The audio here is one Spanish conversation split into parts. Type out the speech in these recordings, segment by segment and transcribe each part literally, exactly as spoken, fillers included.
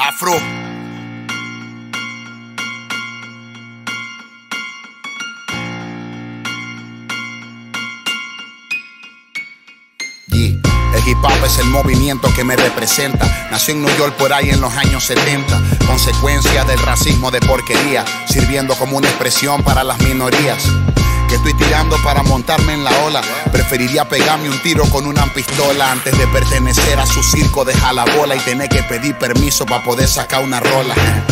Afro. Yeah. El hip hop es el movimiento que me representa. Nació en New York por ahí en los años setenta. Consecuencia del racismo de porquería, sirviendo como una expresión para las minorías. Que estoy tirando para montarme en la ola. Preferiría pegarme un tiro con una pistola antes de pertenecer a su circo de jalabola y tener que pedir permiso para poder sacar una rola.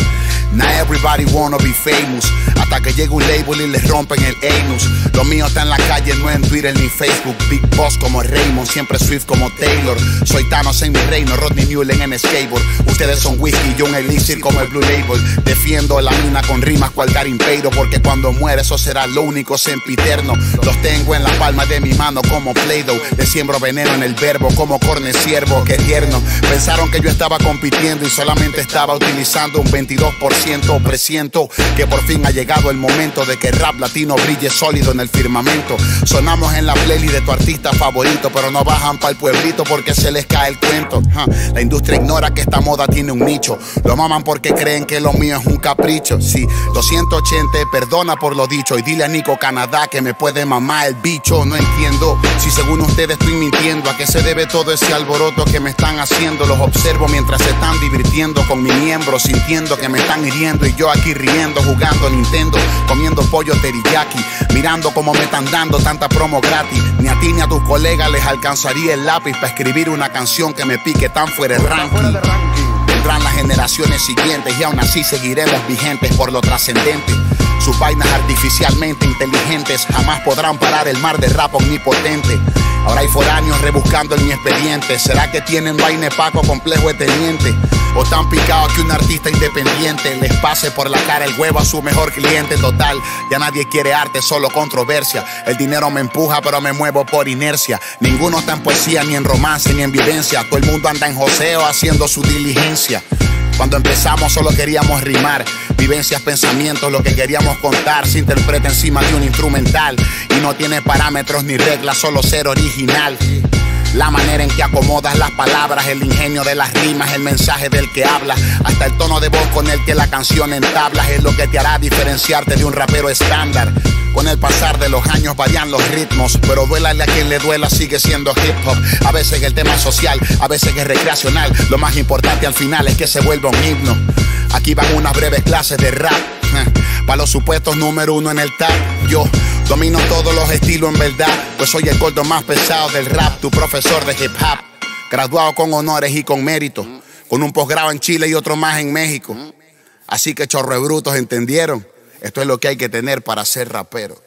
Now everybody wanna be famous, hasta que llega un label y les rompen el anus. Lo mío está en la calle, no en Twitter ni Facebook. Big Boss como Raymond, siempre Swift como Taylor. Soy Thanos en mi reino, Rodney Mullen en skateboard. Ustedes son whisky, yo un elixir como el Blue Label. Defiendo la mina con rimas cual Darin Peiro, porque cuando muere eso será lo único sempiterno. Los tengo en la palma de mi mano como Play-Doh. Le siembro veneno en el verbo como corne ciervo, qué tierno. Pensaron que yo estaba compitiendo y solamente estaba utilizando un veintidós por ciento. Presiento que por fin ha llegado el momento de que el rap latino brille sólido en el firmamento. Sonamos en la playlist de tu artista favorito, pero no bajan para el pueblito porque se les cae el cuento. huh. La industria ignora que esta moda tiene un nicho. Lo maman porque creen que lo mío es un capricho. Sí, lo siento, Chente, perdona por lo dicho. Y dile a Nico Canadá que me puede mamar el bicho. No entiendo si según ustedes estoy mintiendo. ¿A qué se debe todo ese alboroto que me están haciendo? Los observo mientras se están divirtiendo con mi miembro, sintiendo que me están hiriendo. Y yo aquí riendo, jugando Nintendo, comiendo pollo teriyaki, mirando cómo me están dando tanta promo gratis. Ni a ti ni a tus colegas les alcanzaría el lápiz para escribir una canción que me pique tan fuera de ranking. Vendrán las generaciones siguientes y aún así seguiremos vigentes por lo trascendente. Sus vainas artificialmente inteligentes jamás podrán parar el mar de rap omnipotente. Ahora hay foráneos rebuscando en mi expediente. ¿Será que tienen vaina Paco complejo de teniente? O tan picados que un artista independiente les pase por la cara el huevo a su mejor cliente. Total, ya nadie quiere arte, solo controversia. El dinero me empuja pero me muevo por inercia. Ninguno está en poesía, ni en romance, ni en vivencia. Todo el mundo anda en joseo haciendo su diligencia. Cuando empezamos solo queríamos rimar. Vivencias, pensamientos, lo que queríamos contar se interpreta encima de un instrumental. Y no tiene parámetros ni reglas, solo ser original. La manera en que acomodas las palabras, el ingenio de las rimas, el mensaje del que habla, hasta el tono de voz con el que la canción entablas es lo que te hará diferenciarte de un rapero estándar. Con el pasar de los años varían los ritmos, pero duélale a quien le duela, sigue siendo hip hop. A veces el tema es social, a veces es recreacional. Lo más importante al final es que se vuelva un himno. Aquí van unas breves clases de rap, para los supuestos número uno en el tag. Yo domino todos los estilos en verdad, pues soy el gordo más pesado del rap, tu profesor de hip hop. Graduado con honores y con mérito, con un posgrado en Chile y otro más en México. Así que chorre brutos, ¿entendieron? Esto es lo que hay que tener para ser rapero.